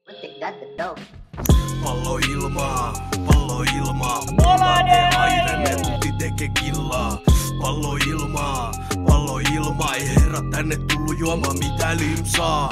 Pallo ilmaa, pallo ilmaa. Mulla aire, metutti teke killaa. Pallo ilmaa, ei herra tänne tullu juomaan mitään limsaa.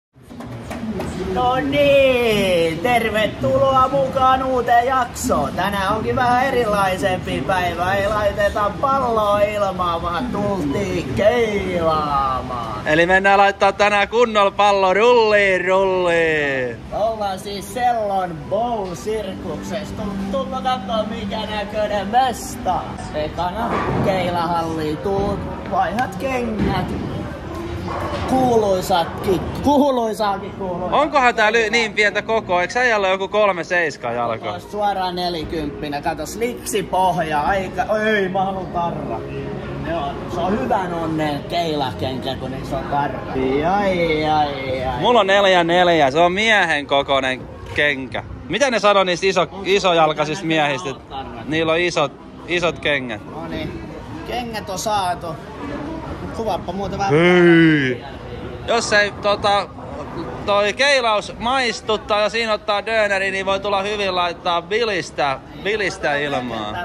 No niin, tervetuloa mukaan uuteen jaksoon. Tänään onkin vähän erilaisempi päivä. Ei laiteta palloa ilmaan, vaan tultiin keilaamaan. Eli mennään laittaa tänään kunnolla pallo rulliin. Ollaan siis Sellon Bowl-sirkuksessa. Tullaan kattoo mikä näköinen mesta. Ekana keilahalliin tuut, vaihat kengät. Kuuluisaakin. Onkohan tää niin pientä kokoa? Eikö äijällä ole joku 3,7 jalkaa? Suoraan 40. Kato, sliksi pohja. Ei, mä haluun tarra. Se on hyvän onnen keilakenkä, kun niissä on tarra. Ai. Mulla on 4,4. Se on miehen kokoinen kenkä. Mitä ne sanoo niistä isojalkaisista miehistä? Niillä on isot kengät. No niin. Kengät on saatu. Kuvaappa muuten vähän. Hei! Jos ei toi keilaus maistuttaa ja siinä ottaa döneri, niin voi tulla hyvin laittaa bilistä ilmaan.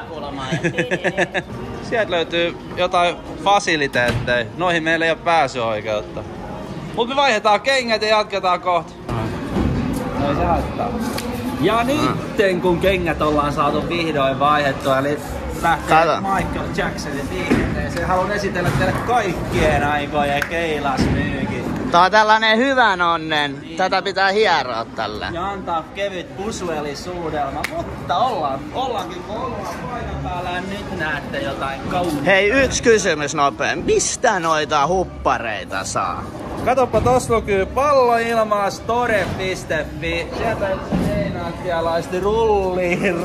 Sieltä löytyy jotain fasiliteetteja. Noihin meillä ei ole pääsyoikeutta. Mut me vaihdetaan kengät ja jatketaan kohta. Noi se haittaa. Ja nytten kun kengät ollaan saatu vihdoin vaihdettua, eli lähtee Michael Jacksonin liikenteeseen. Haluan esitellä teille kaikkien aikojen keilasmyykin. Tää on tällainen hyvän onnen. Tätä pitää hieroa tällä. Ja antaa kevyt pusuelisuudelma. Mutta ollaankin paikan päällä ja nyt näette jotain kaunaa. Hei, yksi kysymys nopea. Mistä noita huppareita saa? Katoppa, tossa lukee palloilmaastore.fi. Sieltä seinäattialaisesti rulliin.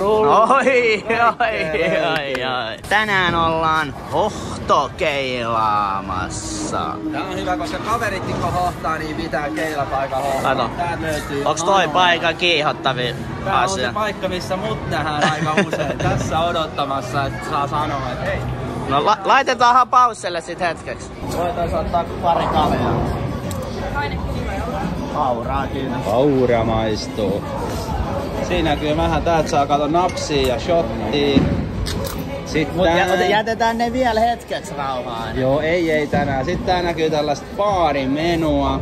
Oi. Tänään ollaan hohtokeilaamassa. Tää on hyvä, koska kaveritkin kun hohtaa, niin pitää keilapaikalla hohtaa. Tää löytyy. Onks toi paikka kiihottavin Tää asia? on se paikka, missä mut nähdään aika usein. Tässä odottamassa, että saa sanoa, että hei. No laitetaanhan pausselle sit hetkeksi. Voitais ottaa pari kaljaa. Auraakin. Aura maistuu. Siinä näkyy vähän, täältä saa kato napsia ja shottia. Sitten jätetään ne vielä hetkeksi rauhaan. Joo, ei tänään. Sitten tää näkyy tällaista baarimenua.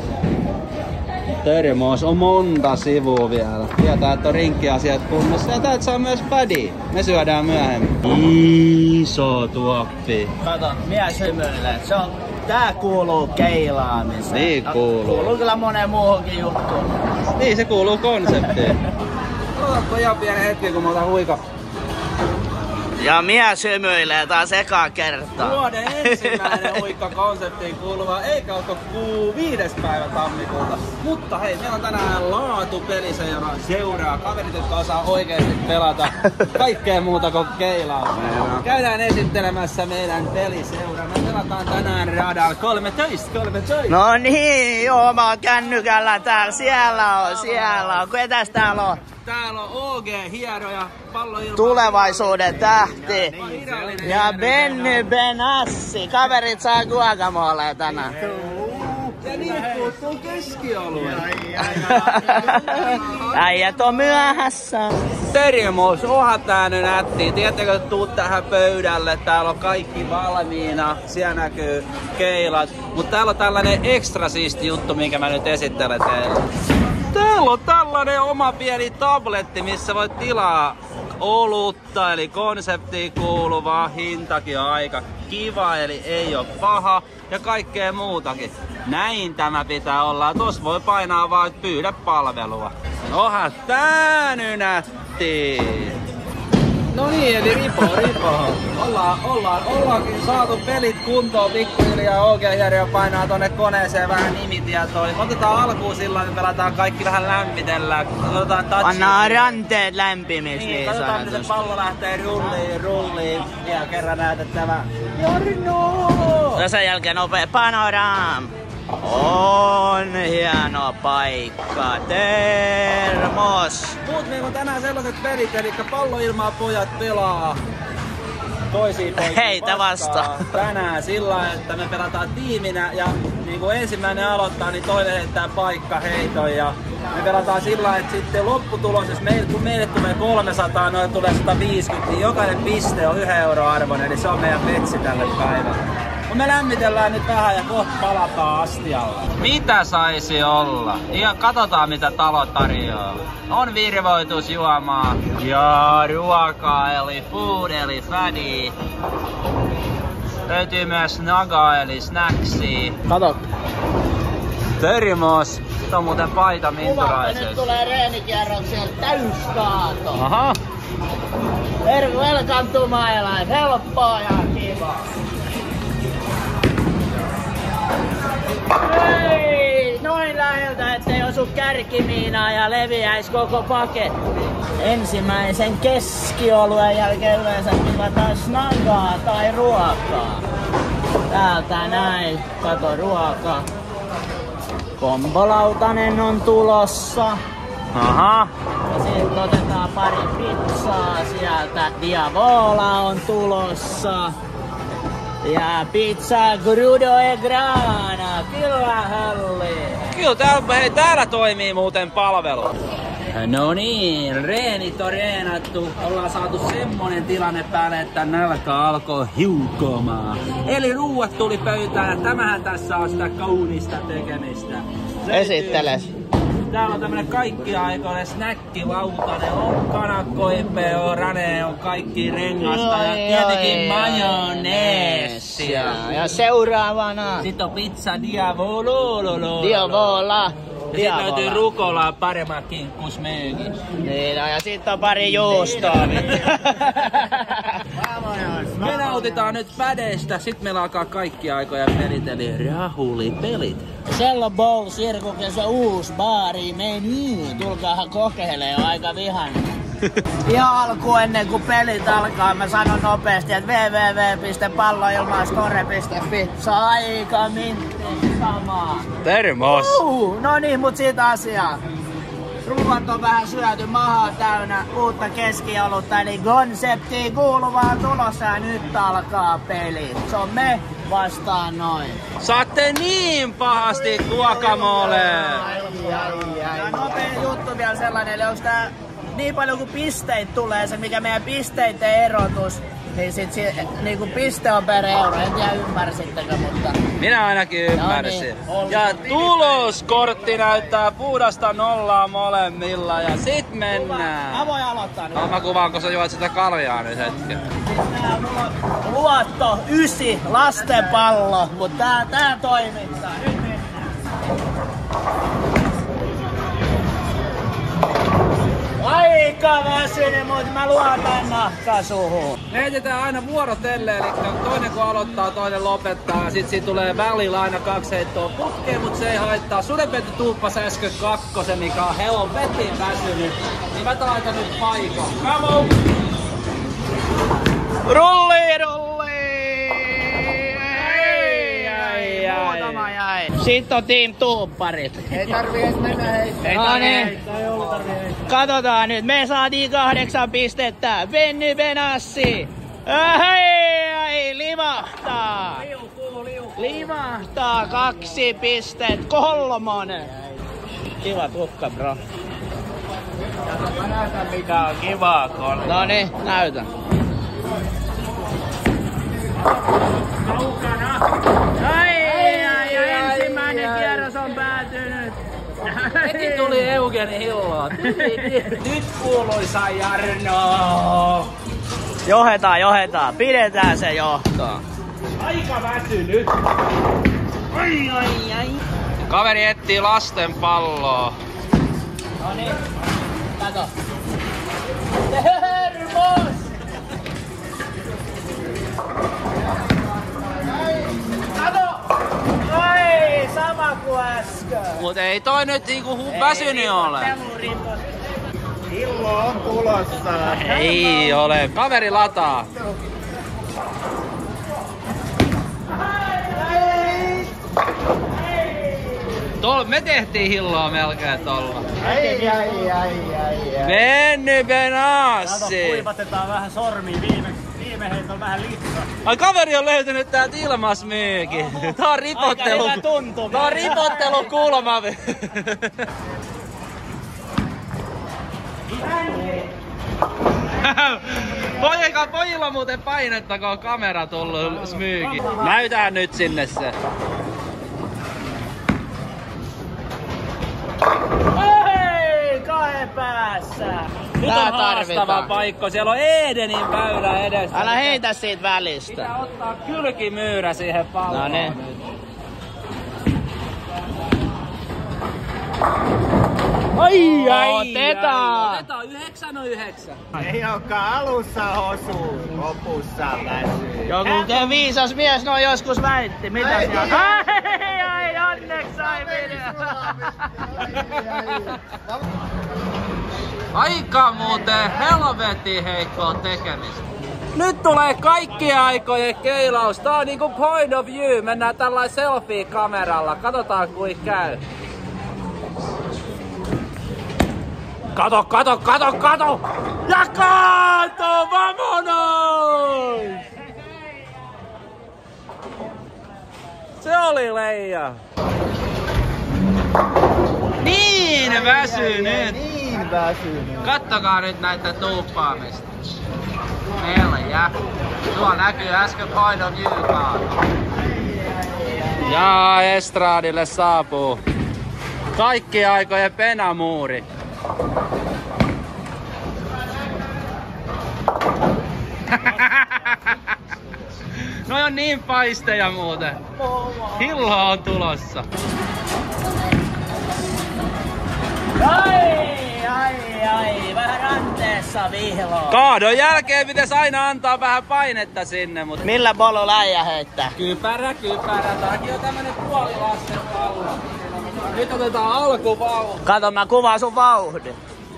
Termos on monta sivua vielä. Tietää, että on rinkkiasiat kunnossa. Ja täältä saa myös pädi. Me syödään myöhemmin. Iso tuoppi. Kato, mies hymyilee. Tää kuuluu keilaamiseen. Niin kuuluu. Kuuluu kyllä moneen muuhunkin juttuun. Niin, se kuuluu konseptiin. Otatko ihan pienen hetki, kun mä otan huika. Ja mies hymyilee taas ekaa kertaa. Vuoden ensimmäinen huikka konseptiin kuuluva, eikä ole 5. päivä tammikuuta. Mutta hei, meillä on tänään laatupeliseuraa. Kaverit, jotka osaa oikeesti pelata kaikkea muuta kuin keilaa. Käydään esittelemässä meidän peliseuraa. Me pelataan tänään radalla 13. No niin, joo, mä oon kännykällä täällä. Siellä on. Ketäs täällä on? Täällä on OG-hieroja, palloilma. Tulevaisuuden tähti. Ja Benny Benassi. Kaverit saa guacamoleja tänään. Ja niin puuttuu keskialue. Äijät on myöhässä. Termos, onhan tää nyt nätti. Tiedättekö, että tuut tähän pöydälle. Täällä on kaikki valmiina. Siellä näkyy keilat. Mut täällä on tällainen ekstra siisti juttu, minkä mä nyt esittelen teille. Täällä on tällainen oma pieni tabletti, missä voit tilaa olutta, eli konseptiin kuuluvaa, hintakin on aika kiva, eli ei oo paha, ja kaikkea muutakin. Näin tämä pitää olla, tossa voi painaa vaan, että pyydä palvelua. Onhan tää nyt nätti! No niin, eli ripo. Ollaankin saatu pelit kuntoon pikkuhiljaa. OG-järjö painaa tonne koneeseen vähän nimitietoja. Otetaan alkuun silloin, että pelataan kaikki vähän lämmitellään. Otetaan touchia. Pannaan ranteet lämpimiksi niin katsotaan, miten pallo lähtee rulliin. Ja kerran näytettävä. Jarno! Ja sen jälkeen nopea panoram. On hieno paikka. Termos. Meillä on tänään sellaiset pelit, eli palloilmaa pojat pelaa. toisiin poikiin Heitä vastaan. tänään sillä lailla, että me pelataan tiiminä ja niin kun ensimmäinen aloittaa, niin toinen heittää paikkaheiton ja me pelataan sillä lailla, että sitten lopputulos, jos kun meille tulee 300, noille tulee 150, niin jokainen piste on 1 € arvoinen, eli se on meidän petsi tälle päivälle. Me lämmitellään nyt vähän ja kohta palataan astialla. Mitä saisi olla? Ja katsotaan mitä talo tarjoaa. On virvoitusjuomaa ja ruokaa eli food eli fadi. Löytyy myös naga eli snacksia. Kato. Termos. Tämä on muuten paita minturaisessa. Nyt tulee reenikierrokseen täyskaato. Aha. Welcome to my life. Helppoa ja kivaa. Hei, noin läheltä, ettei osu kärkimiinaa ja leviäis koko paketti. Ensimmäisen keskioluen jälkeen yleensä tilataan snagaa tai ruokaa. Täältä näin, kato ruoka. Kombolautanen on tulossa. Aha. Ja sitten otetaan pari pizzaa sieltä. Diavola on tulossa. Ja pizza crudo e grana, kyllä Halli. Kyllä täällä toimii muuten palvelu. No niin, reenit on reenattu. Ollaan saatu semmonen tilanne päälle, että nälkä alkoi hiukomaan. Eli ruuat tuli pöytään ja tämähän tässä on sitä kaunista tekemistä. Esitteles. Täällä on tämmönen kaikkiaikoinen snäkkilautanen. On kanakkoipe, on rane, on kaikki rengasta ja tietenkin majoneesia. Ja seuraavana Sitten on pizza diavolo. Diavola. Ja sit löytyy rukolaa paremmat kinkkusmöökin. Niin, ja sitten on pari juustoa. Me nautitaan nyt pädestä, sit meillä alkaa kaikki aikoja pelit, eli rahulipelit. Cello Bowl Sirkuksessa uusi baari menu. Tulkaahan kokeilee, on aika vihainen. Ihan alku ennen kuin pelit alkaa, mä sanon nopeasti, että www.palloilmastore.fi. Se on aika mintti samaa. Termos! No niin, mut siitä asiaa. Ruuat on vähän syöty, maha täynnä uutta keskiolutta, eli konseptiin kuuluvaa tulossa ja nyt alkaa peli. Se on me vastaan noin. Saatte niin pahasti guacamole! Ja nopea juttu vielä sellainen, eli onks tää niin paljon kuin pisteitä tulee, se mikä meidän pisteiden erotus, niin sit niinku piste on per euro, en tiedä ymmärsittekö, mutta... Minä ainakin ymmärsin. No niin, ja tuloskortti näyttää puhdasta nollaa molemmilla ja sit mennään. Mä voin aloittaa nyt. Mä kuvaan, kun sä juot sitä kaljaa nyt hetken. Luotto 9 lastenpallo, mutta tää toimittaa. Nyt mennään. Aika väsynyt, mutta mä luotan nahkasuuhun. Me heitetään aina vuorotelle, eli toinen kun aloittaa, toinen lopettaa. Sit siitä tulee välillä aina 2 heittoa putkeen, mut se ei haittaa. Sudenpentu tuuppas äsken 2, mikä on helvetin väsynyt. Niin mä laitan nyt paikon. Come on! Rulli, rulli! Muutama jäi. Sitten on Team Tuupparit. Ei tarvii edes mennä heittämään. No niin. Katsotaan nyt. Me saatiin 8 pistettä. Benny Benassi. Hei, limahtaa. Limahtaa 2 pistet. 3. Kiva tukka, bro. Mä näytän mikä on kivaa kolme. No niin, näytä. Ai, ensimmäinen kierros on päätynyt. Heti tuli Eugeni Hilloa. Nyt kuuluisa Jarno. Johetaan. Pidetään se johtoa. Aika väsynyt. Ai. Kaveri etsii lasten palloa. No niin, kato. Termos! Kato! Ai, sama kuin äsken. Mut ei toi nyt niinku väsynyt ole. Hillo on tulossa. Ei ole. Kaveri lataa. Me tehtiin Hilloa melkein tolla. Ai. Benny Benassi! Kuivatetaan vähän sormiin viimeksi on vähän litsa. Ai kaveri on löytänyt täältä ilmasmyykin. Tää on ripottelu. Aika hyvä tuntuma. Tää on ripottelukulma. Pojilla on muuten painetta, kun on kamera tullut smyykin. Näytään nyt sinne se. Hei, kahe päässä. Nyt on haastava paikka. Siellä on Edenin väylä edessä. Älä heitä siitä välistä. Pitää ottaa kylkimyyrä siihen palloon. No niin. Otetaan! Otetaan 9-9. Ei olekaan alussa osu, lopussa väsyy. Joku viisas mies noin joskus väitti. Mitä siellä? Ai, onneksi sai Aika muuten helvetin heikkoa tekemistä. Nyt tulee kaikkien aikojen keilaus. Tää on niinku point of view. Mennään tällainen selfie-kameralla. Katsotaan kui käy. Kato! Ja kato! Vamonos! Se oli leija. Niin väsynyt. Niin väsynyt. Kattokaa nyt näitä tuuppaamista. Neljä. Tuo näkyy äsken point of viewkaan. Ja estradille saapuu kaikkien aikojen penamuuri. No on niin paisteja muuten. Hillo on tulossa. Ai, vähän ranteessa vihloa. Kaadon jälkeen pitäisi aina antaa vähän painetta sinne, mutta... Millä pololla äijä heittää? Kypärä. Tääkin on tämmönen puolilasten pallo. Nyt otetaan alkuvauhti. Kato, mä kuvaan sun vauhdin.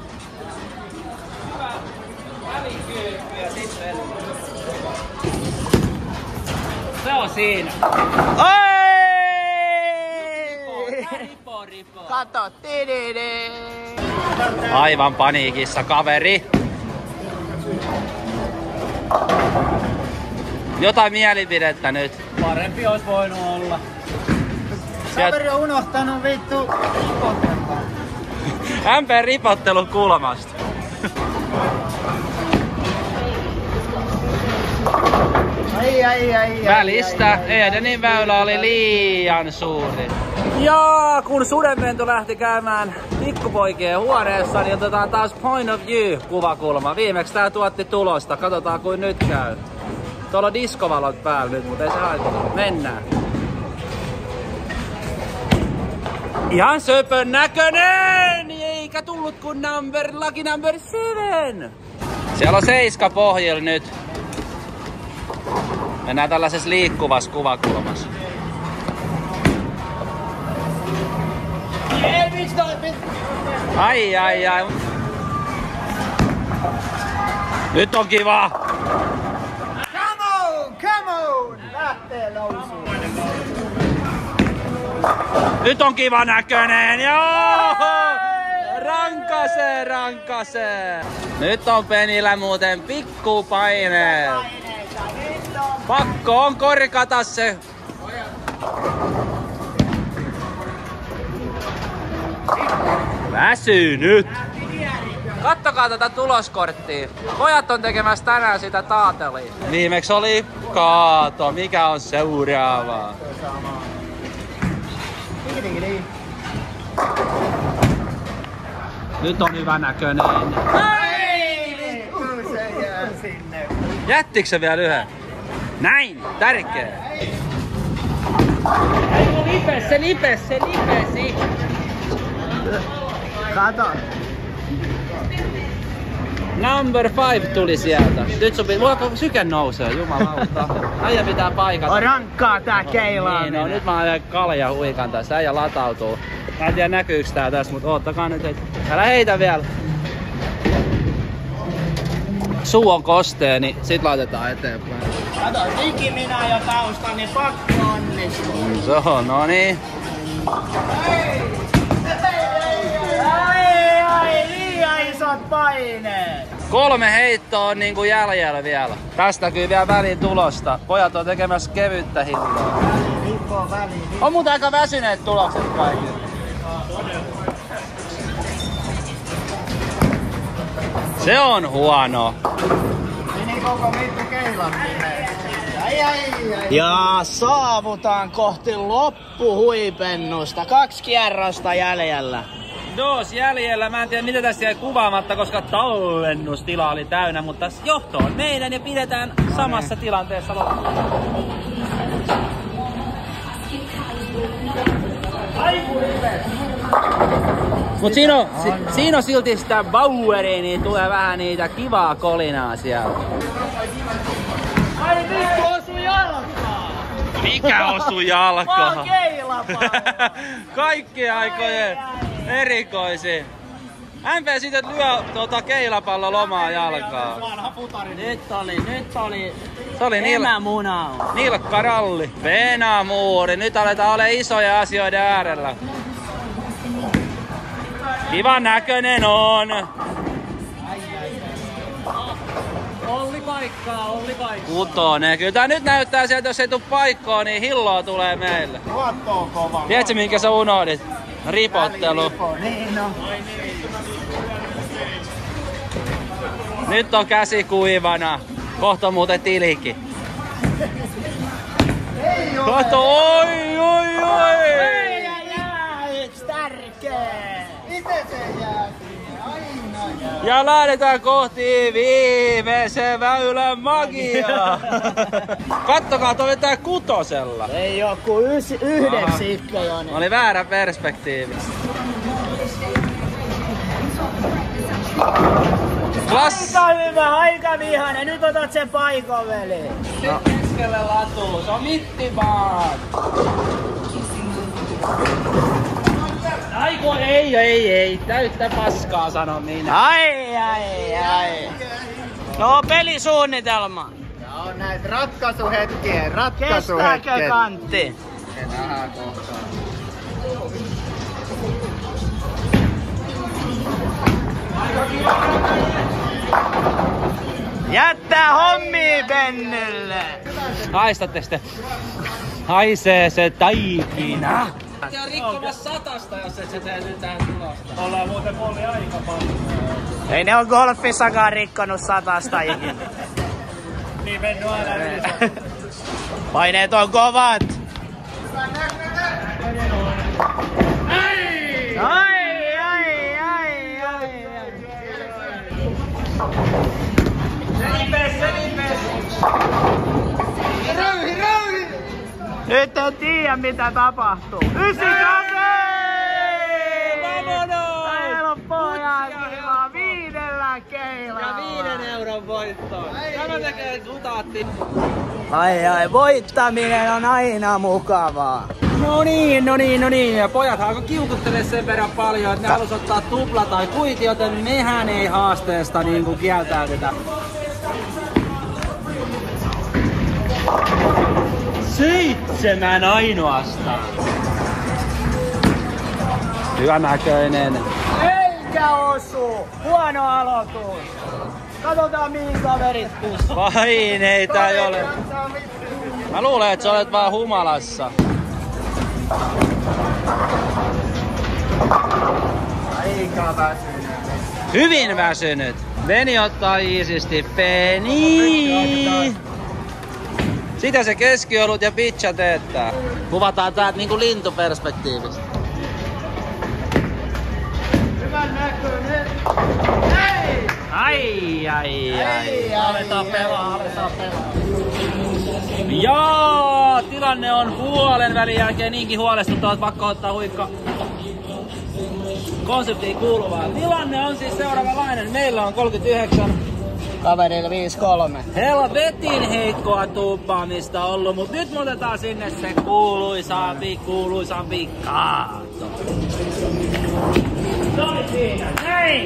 Välikyykky ja sitten... Se on siinä. Ripo. Kato, tididi. Aivan paniikissa kaveri. Jotain mielipidettä nyt. Parempi olisi voinut olla. Kaveri on unohtanut vittu ripottelua. MP ripottelu kulmasta. Ai. Välistä Edenin väylä oli liian suuri. Ja kun sudenpentu lähti käymään pikkupoikien huoneessa, niin otetaan taas point of view kuvakulma. Viimeksi tää tuotti tulosta. Katsotaan kuin nyt käy. Tuolla on diskovalot päällä nyt, mutta ei se haittaa. Mennään. Ihan söpön näköinen! Eikä tullut kun lucky number 7. Siellä on 7 pohjilla nyt. Mennään tällaisessa liikkuvassa kuvakulmassa. Ai. Nyt on kiva! Come on! Lähtee nousuun. Nyt on kiva näköinen! Joo! Rankasee! Nyt on Penillä muuten pikkupaine. Pakko on korkata se. Väsynyt! Kattokaa tätä tuloskorttia. Pojat on tekemässä tänään sitä taatelia. Viimeksi oli kaato. Mikä on seuraava? Nyt on hyvä näköinen. Jättikö se vielä yhden? Näin! Tärkeä! Se lipesi! Kato. Number 5 tuli sieltä. Nyt sopii. Mulla syke nousee, jumalauta. Äijä pitää paikata. On rankkaa tää keilaaminen. Niin, no nyt mä ajan kalja huikan tässä. Äijä latautuu. Mä en tiedä näkyyks tää tässä, mut oottakaa nyt. Älä heitä vielä. Suu on kostea, niin sit laitetaan eteenpäin. Kato, Niki minä jo taustan, niin pakko onnistuu. Se on, no niin. Ai, liian isot paineet. 3 heittoa on niinku jäljellä vielä. Tästä näkyy vielä välin tulosta. Pojat on tekemässä kevyttä hillaa. On muuten aika väsyneet tulokset kaikki. Se on huono. Meni koko vittu keilan. Ja saavutaan kohti loppuhuipennusta. 2 kierrosta jäljellä. Dos jäljellä. Mä en tiedä mitä tässä jäi kuvaamatta, koska tallennustila oli täynnä, mutta johto on meidän ja pidetään samassa tilanteessa loppuun. Mut siinä on silti sitä Baueria, niin tulee vähän niitä kivaa kolinaa siellä. Ai vittu osu jalkaa! Mikä osu jalkaa? Vaan keilapallo! Kaikkien aikojen erikoisin. MP siitä lyö keilapallo lomaa jalkaa. Vanha putari. Nyt oli Se oli emämunaus. nilkkaralli. Venamuuri. Nyt aletaan olla isoja asioiden äärellä. Kivan näköinen on. Olli paikkaa. Kutonen. Kyllä tää nyt näyttää sieltä, jos ei tuu paikkoon, niin hilloa tulee meille. Luotto on kova. Tiedätkö minkä sä unohdit? Ripottelu. Niin no. Nyt on käsi kuivana. Kohta on muuten tilikin. Kato, oi! Meidän jää yks tärkeä. Miten se jää? Aina jää. Ja lähdetään kohti viimeisen väylän magiaa. Kattokaa, toi vetää 6. Ei oo ku 9 Ikkejonen. Oli väärä perspektiivi. Aika hyvä, aika vihainen. Nyt otat sen paikan, veli. No. Keskelle latuu, se on mittimaan. Aiku, ei. Täyttä paskaa sano minä. Ai. No pelisuunnitelma. Ja on näitä ratkaisuhetkiä. Kestääkö kantti? Se nähdään kohta. Jättää hommi Bennylle. Haistatteko te? Haisee se taikina. Se on rikkomassa 100, jos et se tee nyt tähän tulosta. Ollaan muuten puoli aika paljon. Ei ne on golfissakaan rikkonut 100 ikinä. Niin mennyt aina yli. Paineet on kovat. Ai. Nyt en tiedä mitä tapahtuu. 98! Vamonos! Täällä on pojat kiva 5 keilalla. Ja 5 euron voittoon. Tämä tekee kutaatti. Ai, voittaminen on aina mukavaa. No niin. Ja pojat alkoi kiukuttelee sen verran paljon, että ne halus ottaa tupla tai kuiti, joten mehän ei haasteesta niinku kieltäydytä. 7 ainoastaan. Hyvä näköinen. Eikä osu! Huono aloitus! Katsotaan mihin kaverit pystyy. Paineita ei ole. Mä luulen, että sä olet vaan humalassa. Aika väsynyt. Hyvin väsynyt. Veni ottaa iisisti. Veni. Sitä se keskiolut ja pitcha teettää. Kuvataan täältä niinku lintuperspektiivistä. Hyvän näköinen. Hei! Ai. Aletaan pelaa. Joo, tilanne on puolen välin jälkeen niinkin huolestuttava, että pakko ottaa huikka konseptiin kuuluvaa. Tilanne on siis seuraavanlainen. Meillä on 39. Kaverilla 5-3. Helvetin heikkoa tuuppaamista ollut, mut nyt me otetaan sinne se kuuluisampi kaato. Se oli siinä, näin!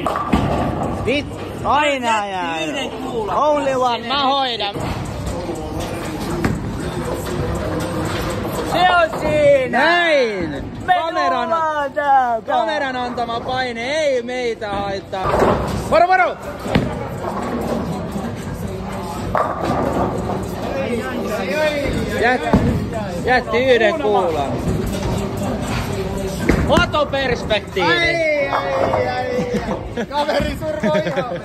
Aina jää. Only one, mä hoidan. Se on siinä! Näin! Kameran antama paine ei meitä haittaa. Varo varo! Jätti yhden kuulan. Fotoperspektiivi. Ai. Kaveri survoi ihan.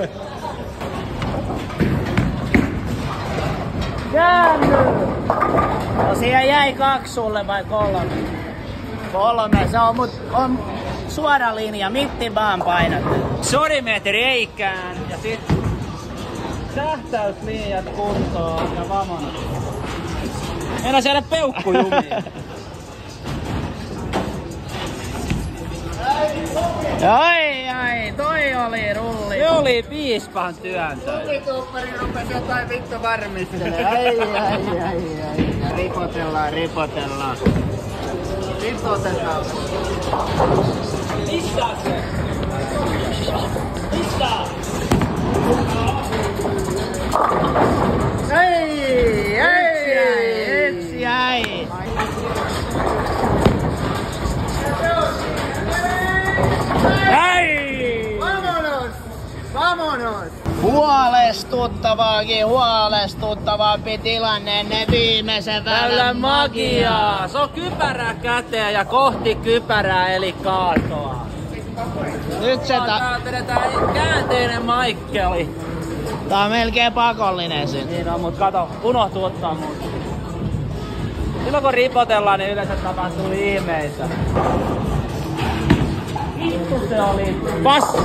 Käänny! No siihen jäi 2 sulle vai 3? 3, se on, on suora linja, mitti vaan painat. Sodimetri eikään ja sit sähtäyslinjat kuntoon ja vamona. Mennä siellä peukkujumiin. Ai, toi oli rulli. Se oli piispan työntö. Tuppari rupes jotain vittu varmistelemaan. Ai. Ripotellaan. Ripotellaan. Mistä se? Mistä? Yksi jäi. Vamonos! Huolestuttavampi tilanne ne viimeisen väylän magiaa. Se on kypärää käteen ja kohti kypärää eli kaatoa. Nyt se vedetään käänteinen Maikkeli. tää on melkein pakollinen sit. Niin on, mut kato, unohtuu ottaa mun. Silloin kun ripotellaan, niin yleensä tapahtuu ihmeitä. Vittu se oli paska!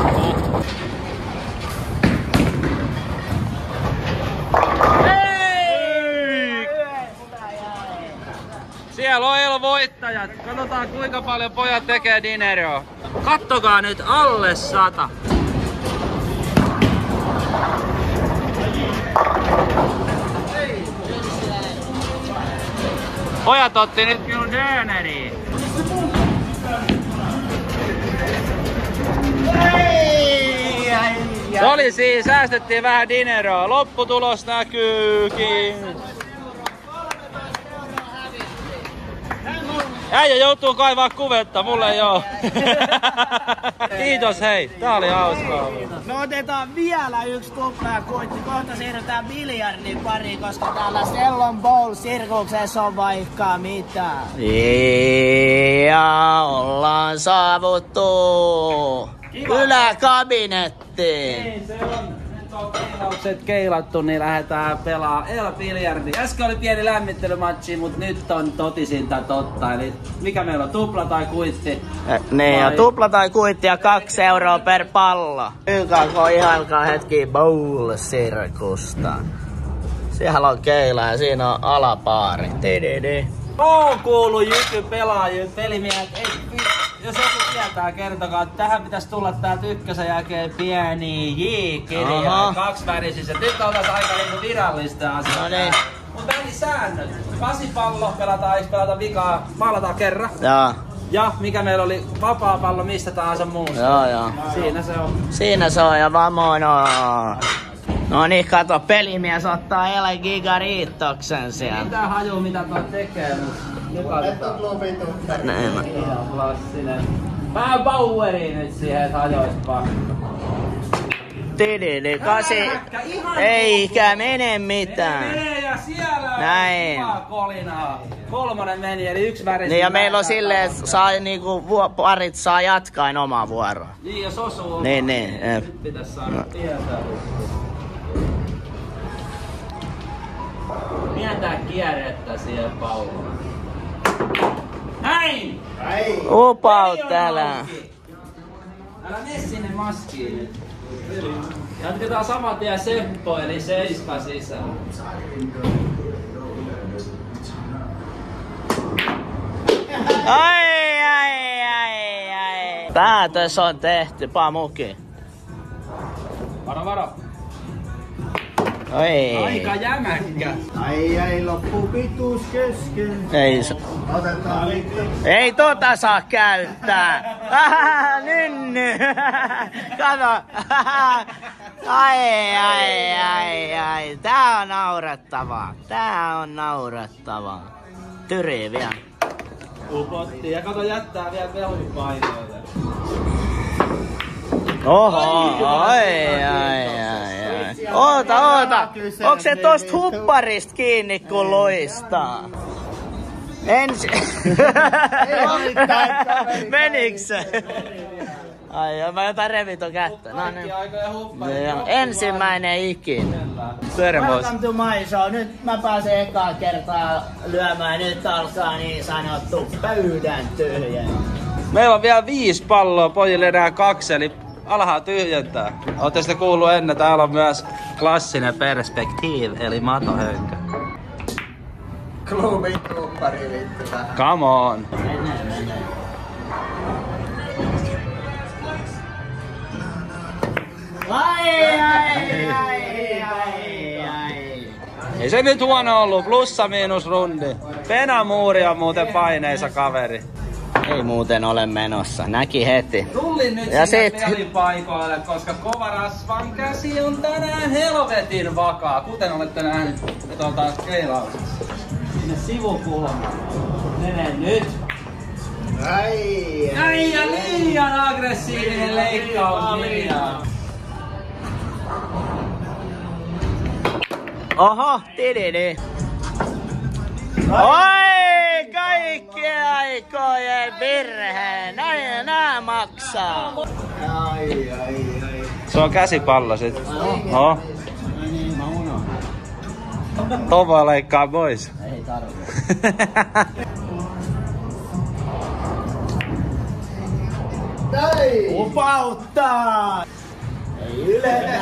Siellä on voittajat. Katsotaan kuinka paljon pojat tekee dineroa. Kattokaa nyt alle 100. Pojat otti nyt minun döneriin. Se oli siis, säästettiin vähän dineroa. Lopputulos näkyykin. Äijä joutuu kaivaa kuvetta, mulle ei oo. Kiitos hei, tää oli hauskaa. Me otetaan vielä yksi tuppea kuitti. Kohta siirrytään biljardin pariin, koska täällä Stellon Bowl-sirkuksessa on vaikka mitä. Ja ollaan saavuttu yläkabinettiin. Niin se on. Nyt on keilaukset keilattu, niin lähdetään pelaa biljardi. Äsken oli pieni lämmittelymatsi, mut nyt on totisinta totta. Eli mikä meillä on, tupla tai kuitti? Niin, ja tupla tai kuitti ja 2 euroa per pallo. YKK ihailkaa hetki bowl-sirkusta. Siellä on keila ja siinä on alapaari. On kuuluu jyky-pelaajille, pelimiehet. Jos joku tietää, kertokaa, että tähän pitäisi tulla täältä ykkösen jälkeen pieni J-kirja, 2-värisissä. Nyt oltais aika niinku virallista asiaa. No niin. Mut pelisäännöt. 8 pallo pelataan, eikö pelata vikaa, maalataan kerran. Joo. Ja mikä meillä oli, vapaa pallo mistä tahansa muusta. Joo. Siinä se on. Siinä se on ja vamono. No niin, kato, pelimies ottaa Ele Gigariittoksen sieltä. Mitään hajuu mitä toi tekee, mut Näin. ihan klassinen. Vähän poweriin nyt siihen, et hajois pakko. Kasi. Eikä mene mitään. Menee ja siellä Näin. on kolinaa. 3 meni eli 1 väri. Niin ja meillä on silleen, että saa niinku parit saa jatkain omaa vuoroa. Niin jos osuu. Niin. Nyt pitäis saada tietää. Pientää kierrettä siihen palloon. Näin! Upaut täällä. Älä mene sinne maskiin nyt. Jatketaan saman tien Seppo eli 7 sisään. Ai. Päätös on tehty, pamuki. Varo. Oi. Aika jämäkkä. Ai, loppu pituus kesken. Otetaan vittu. Ei tota saa käyttää. Nynny. Kato. Ai. Tää on naurettavaa. Tyri vielä. Upottiin ja kato jättää vielä velupaineille. Oho, ai. Oota. Onks se tosta hupparista kiinni kun loistaa? Meniks se? Ai, mä jotain reviton kättä. No niin. Ensimmäinen ikinä. Welcome to my show. Nyt mä pääsen ekaa kertaa lyömään. Nyt alkaa niin sanottu pöydän tyhjä. Meillä on vielä 5 palloa, pojille enää 2, eli alhaa tyhjentää. Ootte sitä kuullut ennen, täällä on myös klassinen perspektiiv, eli matohönkä. Klubin tuppari vittu tähän. Come on. Mene. Ai. Ei se nyt huono ollut, plussa miinus rundi. Penamuuri on muuten paineisa kaveri. Ei muuten ole menossa, näki heti. Tullin nyt ja sinne pelipaikoille, koska Kovarasvan käsi on tänään helvetin vakaa, kuten olette nähneet tuolta keilauksessa. Sinne sivukulmaan. Mene nyt. Ai ja liian aggressiivinen leikkaus liian. Oho, tididi. Oi, kaikkien aikojen virhe. Näin nää maksaa. Ai. Se on käsipallo sit. No. Niin, mä unohdin. Tova leikkaa pois. Ei tarvi. Upauttaa! Ei yletä!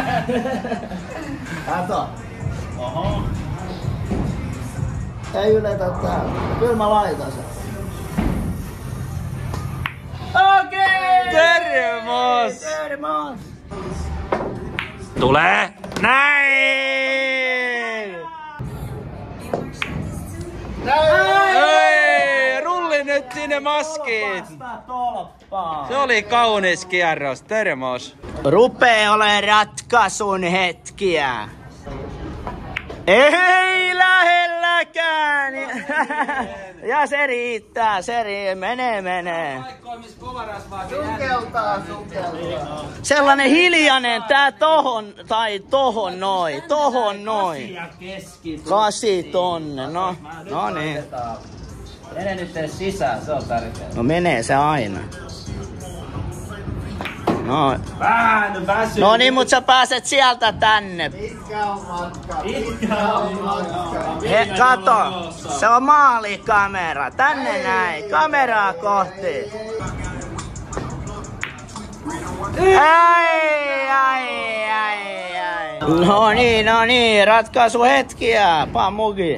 Kato! Oho! Ei yletä täällä. Kyllä mä laitan sen. Okei! Termos! Tulee! Näin! Ei! Rulli nyt sinne maskiin! Se oli kaunis kierros, termos. Rupee ole ratkaisun hetkiä. Ei lähelläkään. Ja se riittää, menee. Sukeltaa. Sellainen hiljainen, tää tohon noin. 8 tonne, no niin. Mene nyt edes sisään, se on tärkeää. No menee se aina. No. Vähän väsyy. No niin, mut sä pääset sieltä tänne. Pitkä on matka. Kato, se on maalikamera. Tänne näin, kameraa kohti. Ai. No niin, ratkaisuhetkiä, Pamuki.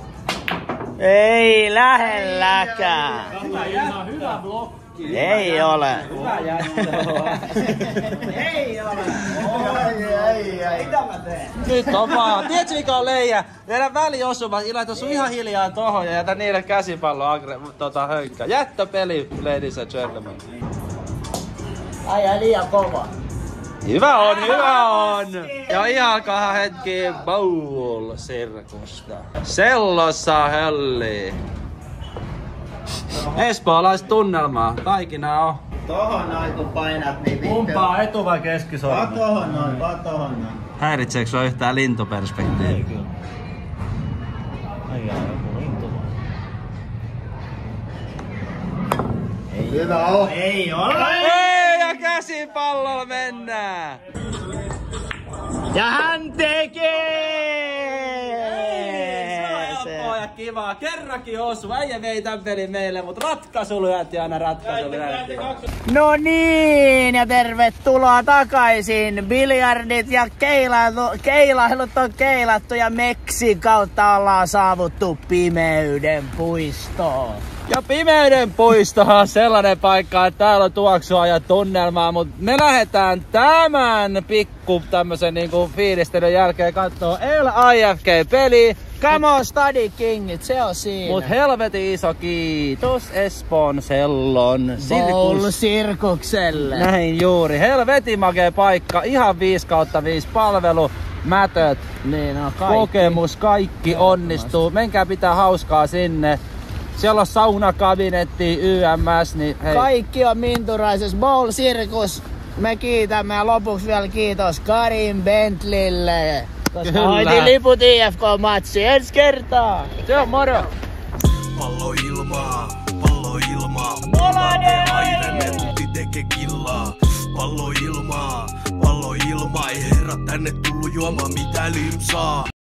Ei lähelläkään. Hyvä blokki. Ei ole. Ei ole. Mitä mä teen? Nyt on vaan. Tiedätkö mikä on leijä? Vedä väliosuma, laita sun ihan hiljaa tohon ja jätä niille käsipallo hönkkää. Jättöpeli, ladies and gentlemen. Ai liian kova. Hyvä on. Ja ihalkahan hetki bowl-sirkusta. Sellossa hölli. Espoolaiset tunnelmaa. Taikina on. Tohon noin kun painat niin vittu. Kumpaa etu- vai keskisormi? Vaan tohon noin. Häiritseekö sua yhtään lintuperspektiiviä? Ei kyllä. Ai joku lintu. Hyvä on. Ei ole. Ei, ja käsipallolla mennään. Ja hän tekee! Ja kivaa. Kerrankin osu. Äijä vei tän pelin meille, mutta ratkaisu lyönti aina No niin, ja tervetuloa takaisin. Biljardit ja keilailut on keilattu ja Meksin kautta ollaan saavuttu Pimeyden puistoon. Ja Pimeyden puistohan on sellainen paikka, että täällä on tuoksua ja tunnelmaa, mutta me lähdetään tämän pikku tämmösen niinku fiilistelyn jälkeen kattoo LIFG-peliä. Come on, Study Kingit, se on siinä. Mut helvetin iso kiitos Espoon Sellon Sirkukselle. Näin juuri. Helvetin makea paikka. Ihan 5/5 palvelu. Mätöt. Niin, no, kaikki. Kokemus. Kaikki onnistuu. Menkää pitää hauskaa sinne. Siellä on saunakabinetti, YMS, niin hei. Kaikki on Minturaisessa Bowl Circus. Me kiitämme ja lopuksi vielä kiitos Karin Bentleylle. Koska hoitin liput IFK-matsi ensi kertaa. Se on moro! Pallo ilmaa, pallo ilmaa. Mulla ne aina ne tuti teke killaa. Pallo ilmaa, ei herra tänne tullu juomaan mitä limsaa.